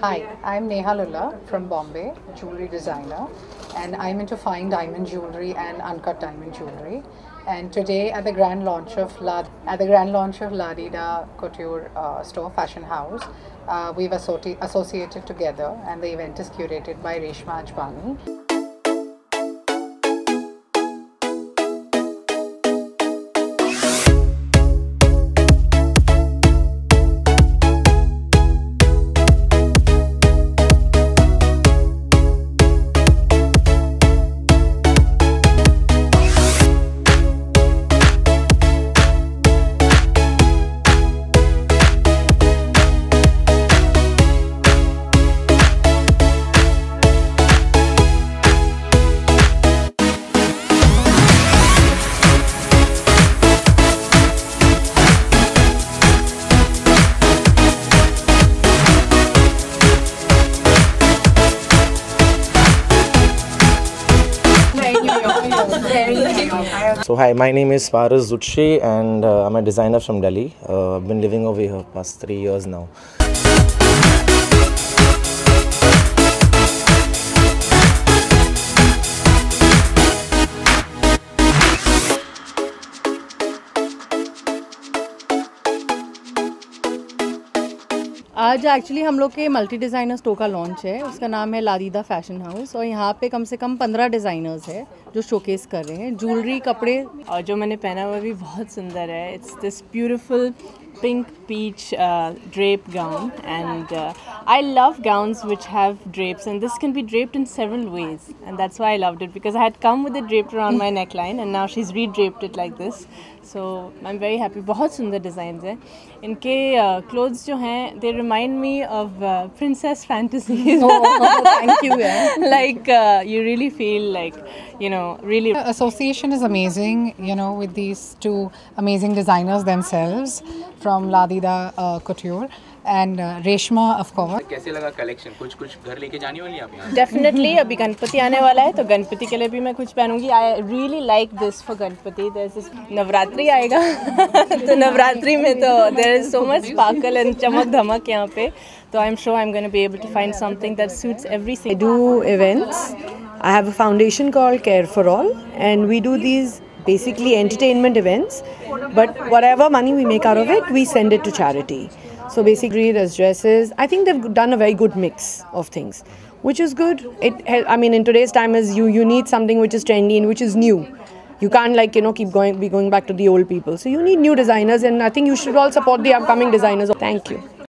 Hi, I'm Neha Lulla from Bombay, jewelry designer, and I'm into fine diamond jewelry and uncut diamond jewelry. And today, at the grand launch of Ladida Couture store, fashion house, we've associated together, and the event is curated by Reshma Ajbani. So hi, my name is Faraz Zutshi and I'm a designer from Delhi. I've been living over here past 3 years now. आज actually हम लोग के multi designer store का launch है। उसका नाम है लादीदा fashion house और यहाँ पे कम से कम 15 डिज़ाइनर्स है जो शोकेस कर रहे हैं। ज्वेलरी, कपड़े और जो मैंने पहना हुआ भी बहुत सुंदर है। It's this beautiful pink peach drape gown, and I love gowns which have drapes, and this can be draped in several ways, and that's why I loved it, because I had come with it draped around my neckline and now she's re-draped it like this. So I'm very happy. बहुत सुंदर designs हैं इनके। Clothes जो हैं they remind me of princess fantasies. Thank you. Like you really feel like, you know, really. The association is amazing, you know, with these two amazing designers themselves from Ladida Couture and Reshma, of course. कैसे लगा collection? कुछ घर लेके जाने वाली आप यहाँ? Definitely. अभी गणपति आने वाला है तो गणपति के लिए भी मैं कुछ पहनूंगी. I really like this for Ganpati. There's this Navratri आएगा तो नवरात्रि में तो there is so much sparkle and चमक धमक यहाँ पे. So I'm sure I'm going to be able to find something that suits every single. I do events. I have a foundation called Care for All, and we do these basically entertainment events, but whatever money we make out of it, we send it to charity. So basically there's dresses. I think they've done a very good mix of things, which is good. I mean, in today's time, is you need something which is trendy and which is new. You can't, like, you know, be going back to the old people. So you need new designers, and I think you should all support the upcoming designers. Thank you.